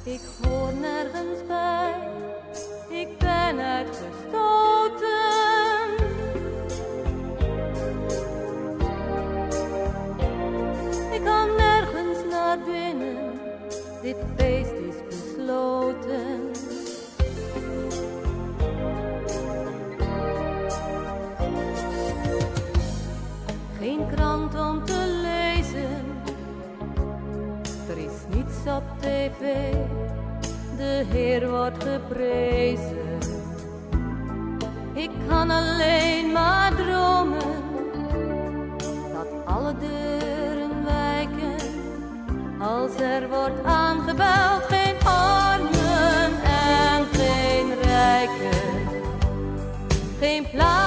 Ik hoor nergens bij, ik ben uitgestoten. Ik kan nergens naar binnen, dit feest is besloten. Geen krant om te lezen, er is niets op tv, de Heer wordt geprezen. Ik kan alleen maar dromen, dat alle deuren wijken, als er wordt aangebeld. Geen armen en geen rijken, geen plaats.